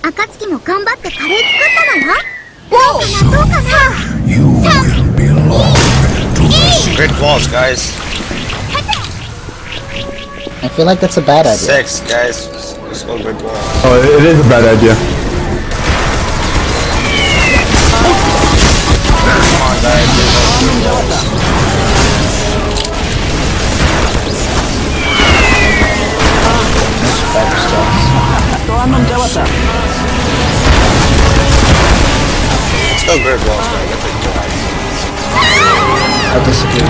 暁も頑張ってカレー作ったのよ。どうかな。 You will belong to this. Great balls, guys. I feel like that's a bad idea. 6, guys. Let's go great balls. Oh, it is a bad idea. Come on, guys. Let's go great balls, man. That's a good idea. I disagree.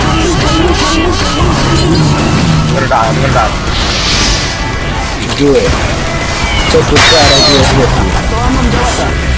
I'm gonna die. I'm gonna die. Good. Took your bad ideas with you.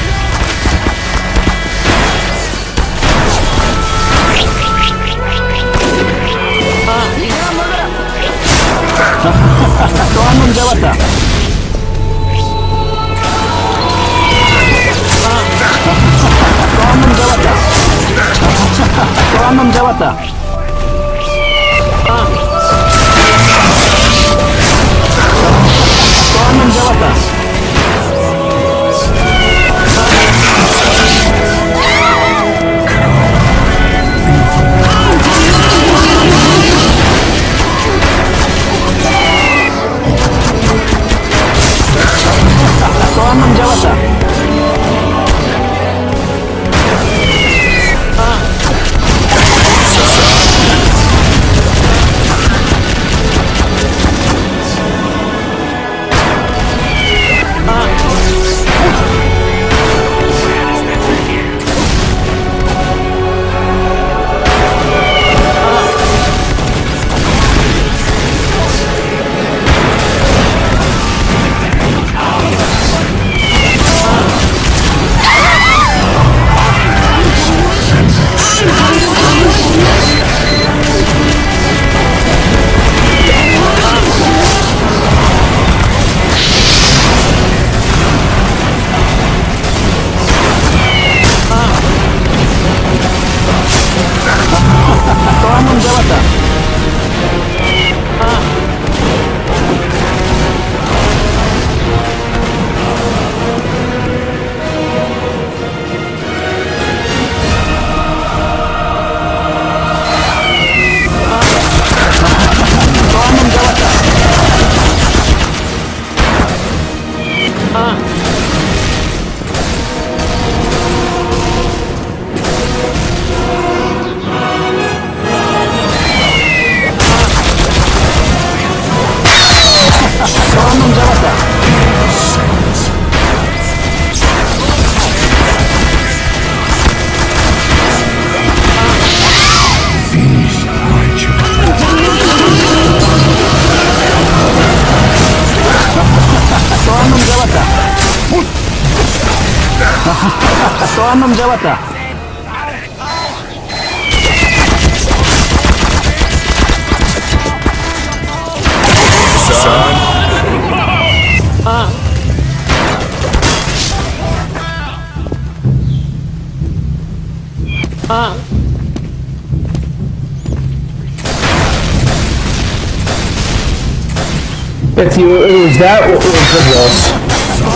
If it was that, what was else?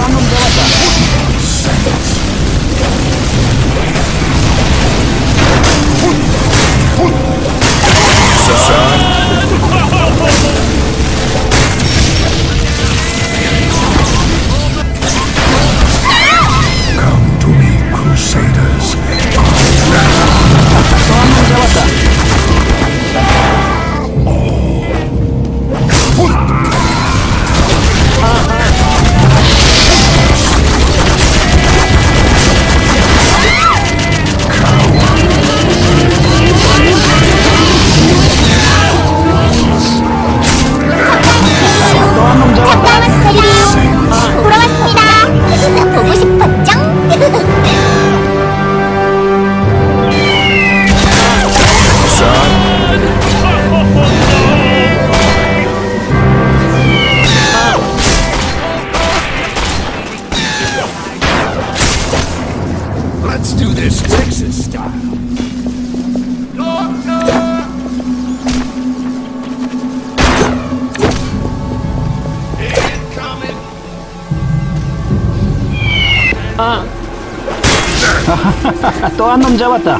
Come to me, Crusaders. 돌아왔습니다. 보고 싶었죠? Let's do this Texas style. 또 한 놈 잡았다.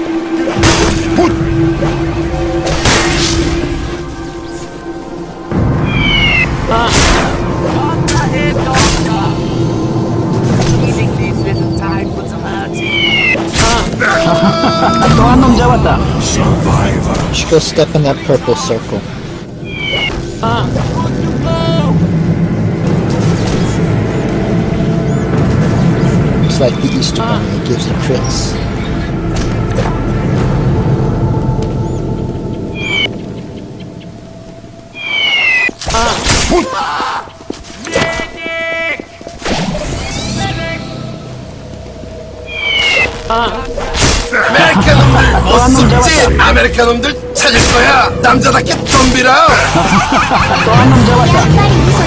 또 한 놈 잡았다. Survivor. Should go step in that purple circle. It's like the Easter Bunny, it gives you crits. 아메리카놈들 못 숨지. 아메리카놈들 찾을 거야. 남자답게 덤비라. 또 한 놈 잡았다. やっぱり嘘